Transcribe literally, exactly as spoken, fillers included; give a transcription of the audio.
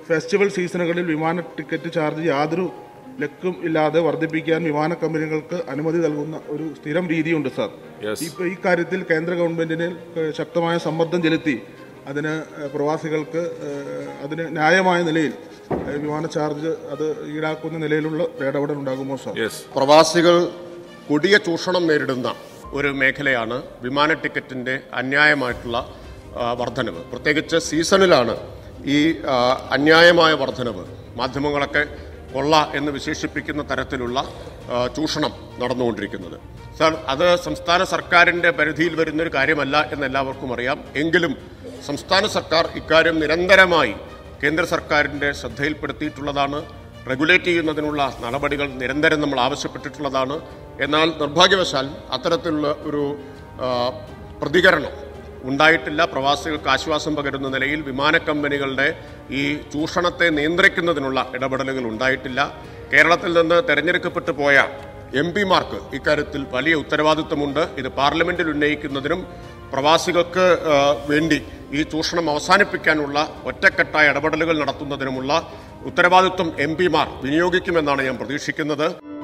Festival സീസണുകളിൽ വിമാന ticket charge യാതൊരു ലക്കും ഇല്ലാതെ വർദ്ധിപ്പിക്കാൻ വിമാന കമ്പനികൾക്ക് അനുമതി നൽകുന്ന ഒരു സ്ഥിരം രീതിയുണ്ട് സാർ. ഇപ്പോൾ ഈ കാര്യത്തിൽ കേന്ദ്ര ഗവൺമെന്റിന് ശക്തമായ സമ്മർദ്ദം ചെലുത്തി അതിന് പ്രവാസികൾക്ക് അതിന് ന്യായമായ നിലയിൽ വിമാന ചാർജ് അത് ഈടാക്കുന്ന നിലയിലുള്ള ഇടപെടൽ ഉണ്ടാകുമോ സാർ? പ്രവാസികൾ കൊടിയ ചൂഷണം നേരിടുന്ന ഒരു മേഖലയാണ് വിമാന ടിക്കറ്റിന്റെ അന്യായമായിട്ടുള്ള വർധനവ്. പ്രത്യേകിച്ച് സീസണിലാണ് ഈ അന്യായമായ വർധനവ്, മാധ്യമങ്ങളൊക്കെ കൊള്ള എന്ന് വിശേഷിപ്പിക്കുന്ന തരത്തിലുള്ള ചൂഷണം നടന്നുകൊണ്ടിരിക്കുന്നത്. സാർ, അത് സംസ്ഥാന സർക്കാരിൻ്റെ പരിധിയിൽ വരുന്നൊരു കാര്യമല്ല എന്ന് എല്ലാവർക്കും അറിയാം. എങ്കിലും സംസ്ഥാന സർക്കാർ ഇക്കാര്യം നിരന്തരമായി കേന്ദ്ര സർക്കാരിൻ്റെ ശ്രദ്ധയിൽപ്പെടുത്തിയിട്ടുള്ളതാണ്. റെഗുലേറ്റ് ചെയ്യുന്നതിനുള്ള നടപടികൾ നിരന്തരം നമ്മൾ ആവശ്യപ്പെട്ടിട്ടുള്ളതാണ്. എന്നാൽ നിർഭാഗ്യവശാൽ അത്തരത്തിലുള്ള ഒരു പ്രതികരണം ഉണ്ടായിട്ടില്ല. പ്രവാസികൾക്ക് ആശ്വാസം പകരുന്ന നിലയിൽ വിമാന കമ്പനികളുടെ ഈ ചൂഷണത്തെ നിയന്ത്രിക്കുന്നതിനുള്ള ഇടപെടലുകൾ ഉണ്ടായിട്ടില്ല. കേരളത്തിൽ നിന്ന് തെരഞ്ഞെടുക്കപ്പെട്ടു പോയ എം പിമാർക്ക് ഇക്കാര്യത്തിൽ വലിയ ഉത്തരവാദിത്വമുണ്ട്. ഇത് പാർലമെന്റിൽ ഉന്നയിക്കുന്നതിനും പ്രവാസികൾക്ക് വേണ്ടി ഈ ചൂഷണം അവസാനിപ്പിക്കാനുള്ള ഒറ്റക്കെട്ടായ ഇടപെടലുകൾ നടത്തുന്നതിനുമുള്ള ഉത്തരവാദിത്വം എം പിമാർ വിനിയോഗിക്കുമെന്നാണ് ഞാൻ പ്രതീക്ഷിക്കുന്നത്.